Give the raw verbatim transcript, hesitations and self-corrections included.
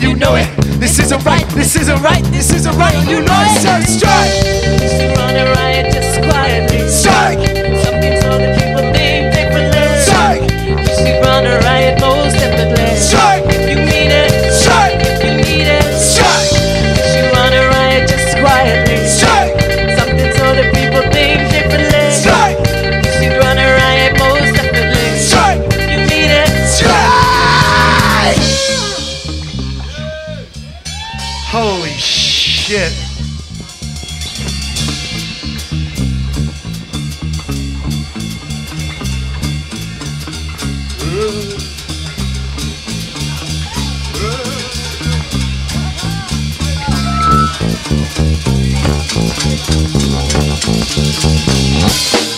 you know it. This isn't right, this isn't right, this isn't right, and you know it. So strike! Used to run a riot just quietly. Strike! Something told the people think differently. Strike! Used to run a riot most definitely. Strike! If you mean it, Strike! if you need it, Strike! used to run a riot just quietly. Strike! Something told the people think differently. Strike! Used to run a riot most definitely. Strike! If you mean it, Strike! Holy shit. Uh, uh.